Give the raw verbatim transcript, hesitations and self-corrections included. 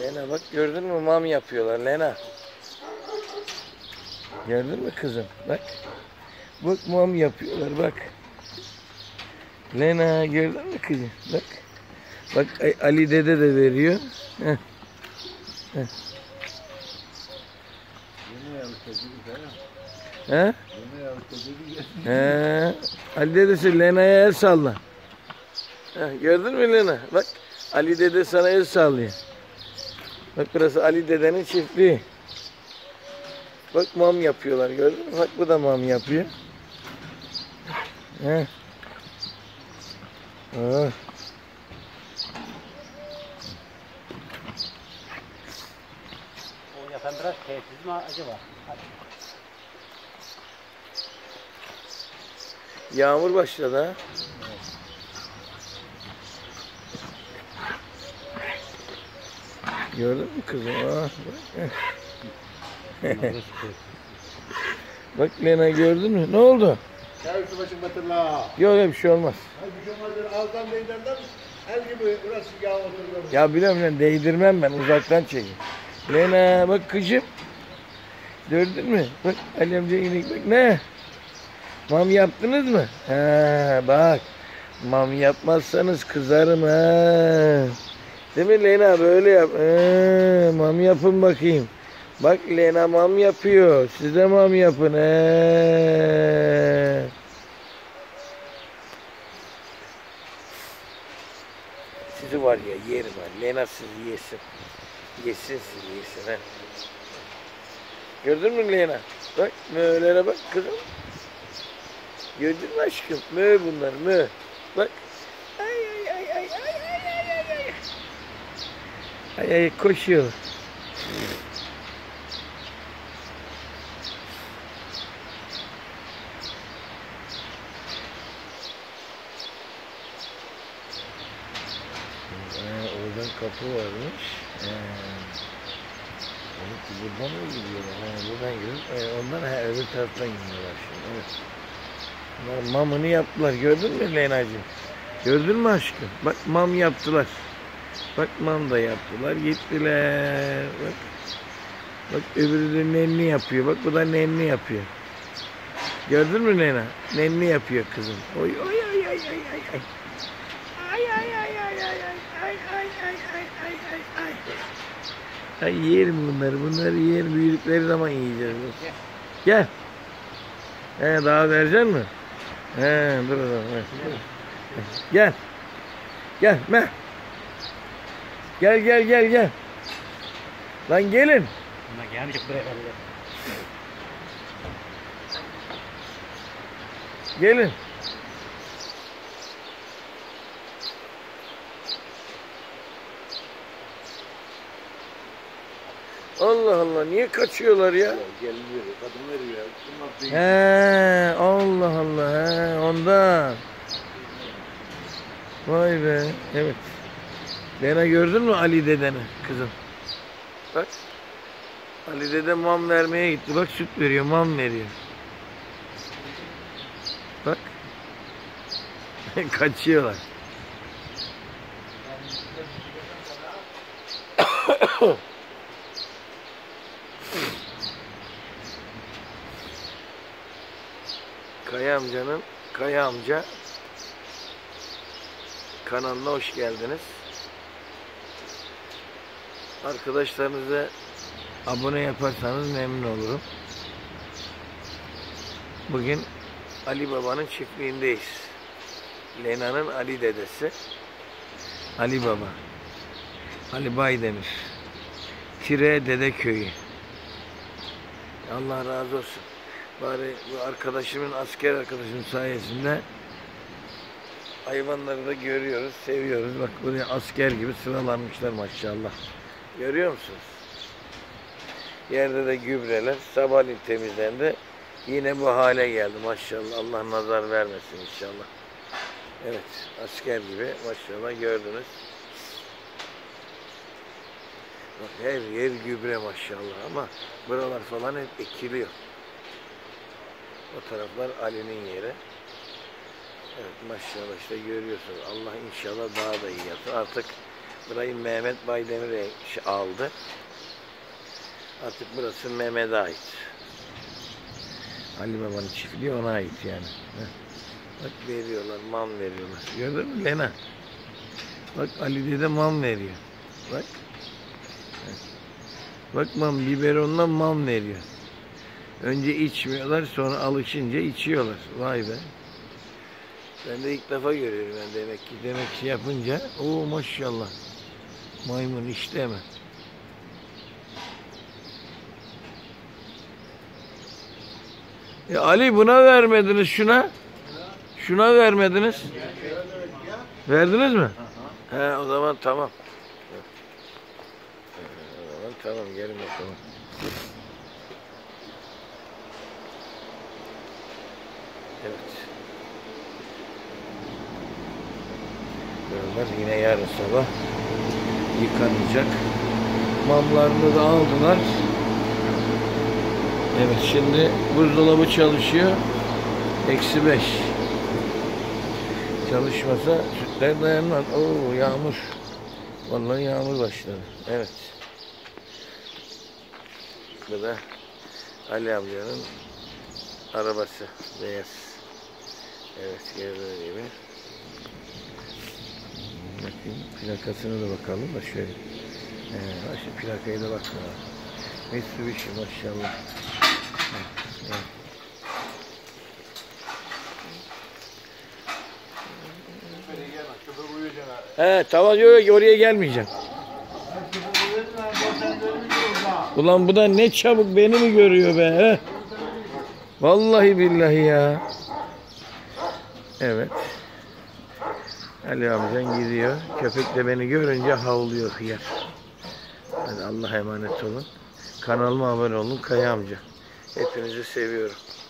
Lena bak gördün mü mam yapıyorlar Lena. Gördün mü kızım? Bak. Bak mam yapıyorlar bak. Lena gördün mü kızım? Bak. Bak Ali dede de veriyor. Heh. Heh. He? He. Ali dedesi Lena'ya el salla. Heh, gördün mü Lena? Bak Ali dede sana el sallıyor. Bak burası Ali dedenin çiftliği. Bak mam yapıyorlar gördün mü? Bak bu da mam yapıyor. He. Oh. O yapan biraz tesis mi acaba? Hadi. Yağmur başladı ha. Gördün mü kızım? Ah, bak. Bak Lena gördün mü? Ne oldu? Ya üstü başım batırla. Yok yok bir şey olmaz. Hayır bir şey olmaz. Ağızdan değdirden el gibi burası yağ oturuyor. Ya biliyorum ben değdirmem ben uzaktan çekeyim. Lena bak kızım. Gördün mü? Bak Ali amca inek bak ne? Mam yaptınız mı? He bak. Mam yapmazsanız kızarım ha. Değil mi Lena böyle yap. He, mam yapın bakayım. Bak Lena mam yapıyor. Siz de mam yapın. He. Sizi var ya yerim ha. Lena sizi yesin. Yesin sizi yesin ha. Gördün mü Lena? Bak möğlere bak kızım. Gördün mü aşkım? Mö bunlar mö. Bak. Ay ay ay ay ay ay ay ay. Ay ay koşuyor. Ee, oradan kapı varmış. Ee, buradan mı gidiyorlar? Ha, buradan gidiyor. Ee, ondan ha, öbür taraftan gidiyorlar şimdi. Evet. Bunlar mamını yaptılar. Gördün mü Lena'cığım? Gördün mü aşkım? Bak mam yaptılar. Bak mam da yaptılar. Gittiler. Bak. Bak öbürü de nenni yapıyor. Bak bu da nenni yapıyor. Gördün mü Lena? Nenni yapıyor kızım. Oy oy oy oy oy oy oy. Ay ay ay ay ay ay ay ay ay ay ay ay ay. Ay yerim bunları. Bunları yerim. Büyüdükleri zaman yiyeceğiz. Gel. He daha verecek mi? He dur dur. Gel. Gel me. Gel gel gel gel. Lan gelin. Ama gelmiş buraya kadar. Gelin. Allah Allah niye kaçıyorlar ya? Gelmiyor. Kadın veriyor. He Allah Allah he ondan. Vay be evet. Lena gördün mü Ali dedeni kızım? Bak. Ali dede mam vermeye gitti. Bak süt veriyor mam veriyor. Bak. Kaçıyorlar. Kaya amcanın, Kaya amca kanalına hoş geldiniz. Arkadaşlarınıza abone yaparsanız memnun olurum. Bugün Ali Baba'nın çiftliğindeyiz. Lena'nın Ali dedesi. Ali Baba. Ali Baydemir. Tire Dede Köyü. Allah razı olsun. Bari bu arkadaşımın, asker arkadaşımın sayesinde hayvanları da görüyoruz, seviyoruz. Bak buraya asker gibi sıralanmışlar maşallah. Görüyor musunuz? Yerde de gübreler sabahleyin temizlendi. Yine bu hale geldi maşallah. Allah nazar vermesin inşallah. Evet, asker gibi maşallah gördünüz. Bak her yer gübre maşallah ama buralar falan hep ekiliyor. O taraflar Ali'nin yeri. Evet maşallah işte görüyorsunuz. Allah inşallah daha da iyi yapsın. Artık Burayı Mehmet Baydemir aldı. Artık burası Mehmet'e ait. Ali Baba'nın çiftliği ona ait yani. Heh. Bak veriyorlar, mam veriyorlar. Gördün mü Lena? Bak Ali dede mam veriyor. Bak. Heh. Bak mam, biberonla mam veriyor. Önce içmiyorlar, sonra alışınca içiyorlar. Vay be. Ben de ilk defa görüyorum ben demek ki. Demek ki yapınca, oo maşallah. Maymun işte hemen. E Ali buna vermediniz şuna. Şuna vermediniz. Verdiniz mi? He o zaman tamam. O zaman tamam gelin bakalım. Evet. Bunlar yine yarın sabah yıkanacak. Mamlarını da aldılar. Evet şimdi buzdolabı çalışıyor. Eksi beş. Çalışmasa sütler dayanmaz. Oo yağmur. Vallahi yağmur başladı. Evet. Bu da Ali amcanın arabası. Beyaz. Evet gördüğünüz gibi. Bakayım plakasına da bakalım da şöyle. Ee, şu plakaya da bakma. Mitsubishi maşallah. Evet. He tamam yok oraya gelmeyeceğim. Ulan bu da ne çabuk beni mi görüyor be he? Vallahi billahi ya. Evet. Ali amcan gidiyor. Köpek de beni görünce havlıyor hıyar. Hadi Allah'a emanet olun. Kanalıma abone olun Kaya amca. Hepinizi seviyorum.